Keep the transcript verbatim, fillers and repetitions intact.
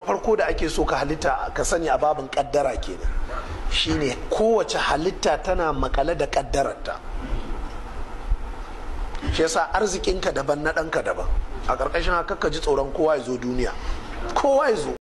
farko da ake so ka halitta ka sani a babin kaddara kenan shine kowace halitta tana makale da kaddararta. shi yasa arzikinka daban na ɗanka daban. A ƙarƙashin haka ka ji tsoron kowa ya zo duniya, kowa ya zo.